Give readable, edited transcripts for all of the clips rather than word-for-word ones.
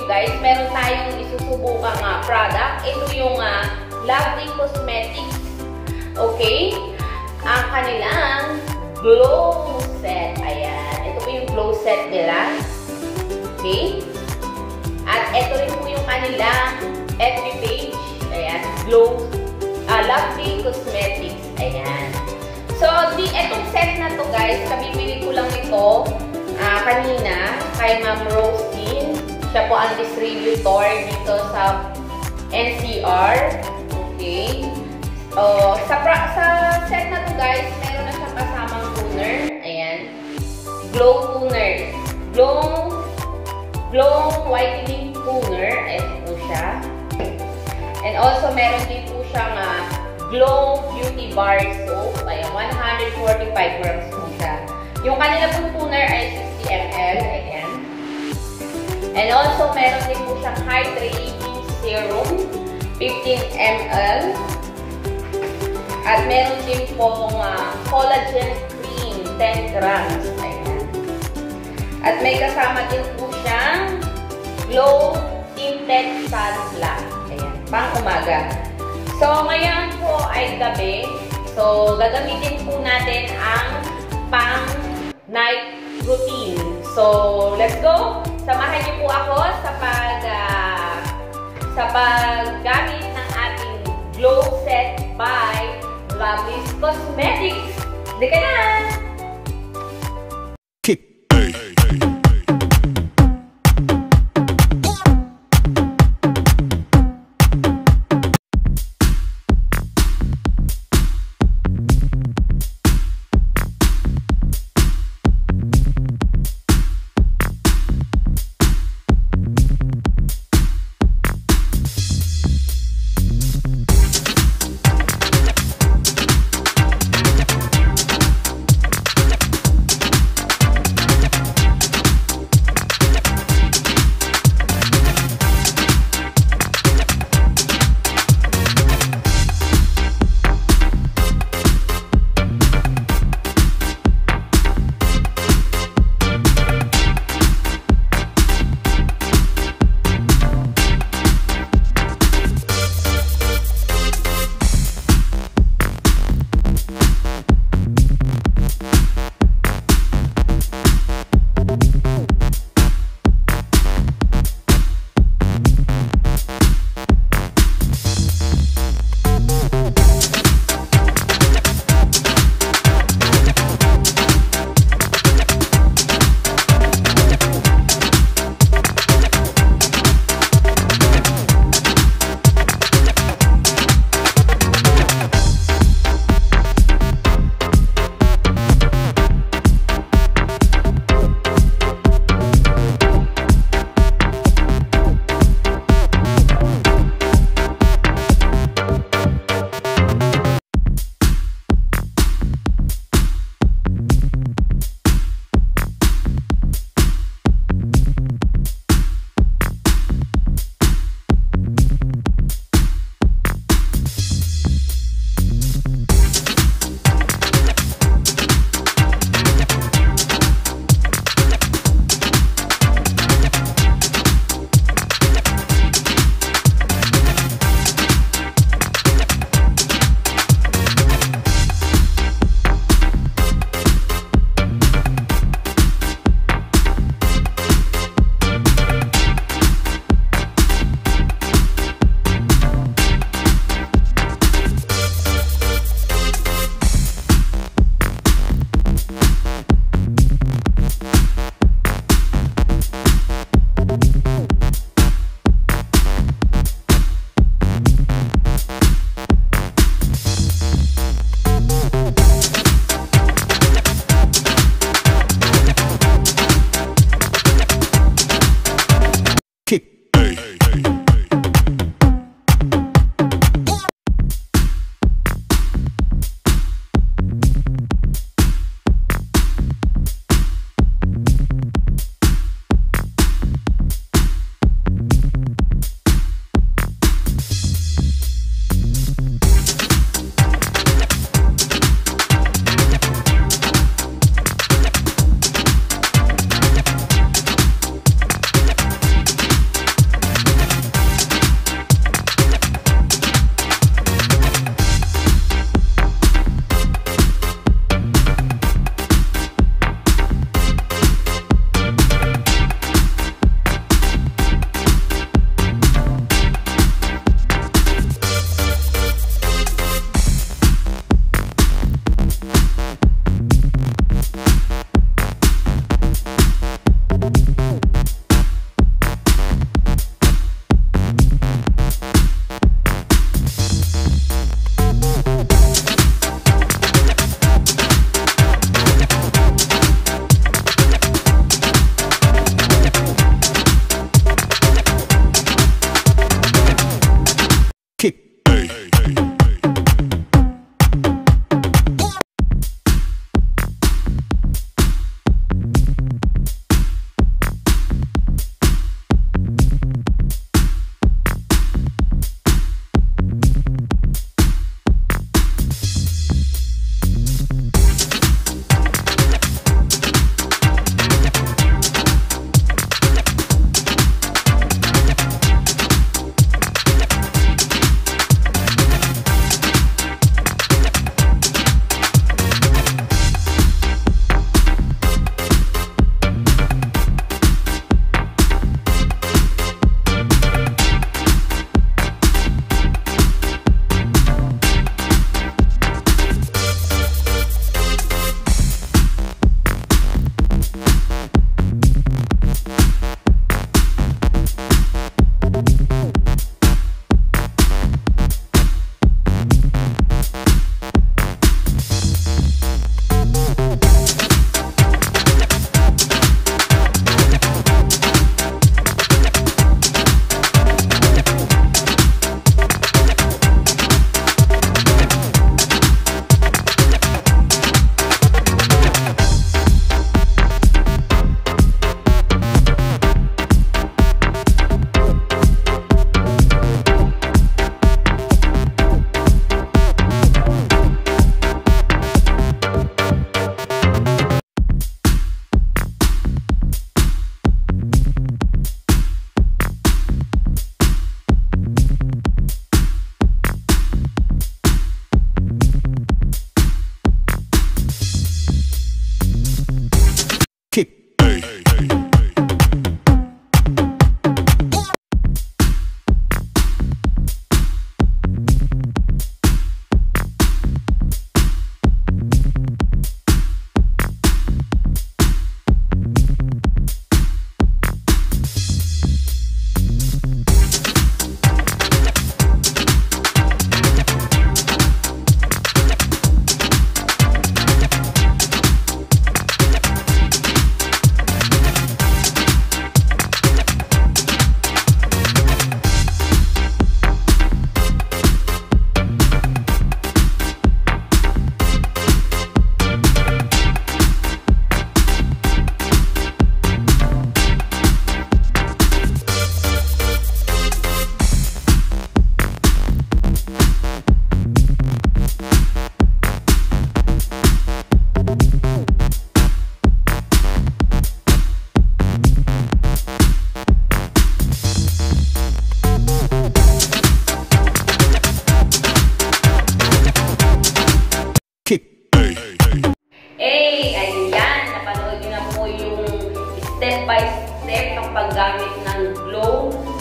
guys, meron tayong isusubukang product. Ito yung Lovely Cosmetics. Okay? Ang kanilang glow set. Ayan. Ito po yung glow set nila. Okay? At ito rin po yung kanilang FB page. Ayan. Lovely Cosmetics. Ayan. So, itong set na to guys, kabibili ko lang ito kanina kay Ma'am Rostin. Siya po ang distributor dito sa NCR. Okay. Sa set na to guys, meron na siyang kasamang toner. Ayan. Glow toner. Glow whitening toner. Ayan po siya. And also, meron din po siyang Glow Beauty Bar Soap. Ayan, 145 grams po siya. Yung kanila pong toner ay 60 ml. Ayan. And also, meron din po siyang Hydrating Serum, 15 ml. At meron din pong Collagen Cream, 10 grams. Ayan. At may kasama din po siyang Glow Tinted Sunblock. Ayan, pang umaga. So, ngayon po ay gabi. So, gagamitin po natin ang pang night routine. So, let's go! Samahan niyo po ako sa paggamit ng ating glow set by Lovely Cosmetics. Hindi ka na!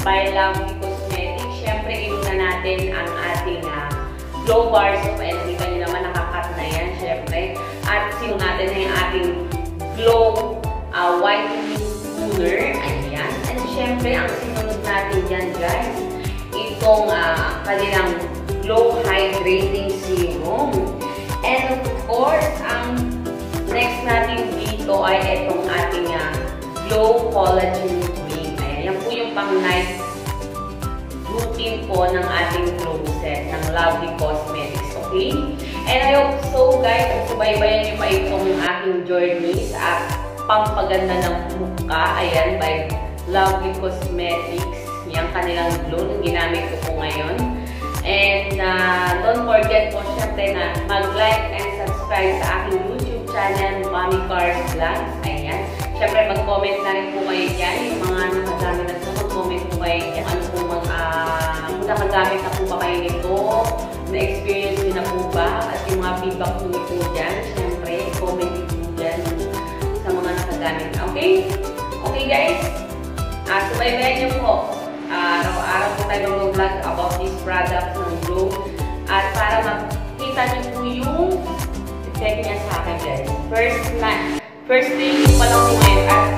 by Lovely Cosmetics. Siyempre, inuna natin ang ating Glow Bar Soap. Ay, nakita nyo naman, nakakat na yan, siyempre. At sinunod natin na yung ating Glow Whitening Toner. Ayan. And siyempre, ang sinunod natin dyan, guys, itong kanilang Glow Hydrating Serum. And of course, ang next natin dito ay itong ating Glow Collagen Cream. Ayan, yan po yung pang-night routine po ng ating glow set ng Lovely Cosmetics. Okay? And I hope so, guys, at subaybayan nyo pa itong aking journey sa pampaganda ng mukha. Ayan, by Lovely Cosmetics. Yung kanilang glow na ginamit ko po ngayon. And don't forget po syempre na mag-like and subscribe sa aking YouTube channel, Mommy Cars Vlogs. Ayan. Syempre mag-comment na rin po kayo dyan. Yung mga nakagamit na ito, mag-comment po kayo dyan. Ano po nakagamit na po ba kayo nito? Na-experience nyo na po ba? At yung mga feedback po nito dyan, syempre, comment nyo po dyan sa mga nakagamit. Okay? Okay guys? Subaybayan nyo po. Araw-araw po tayo mag-vlog about these products ng Glow. At para makita nyo po yung effect niya sa akin guys. First day pa lang po ngayon.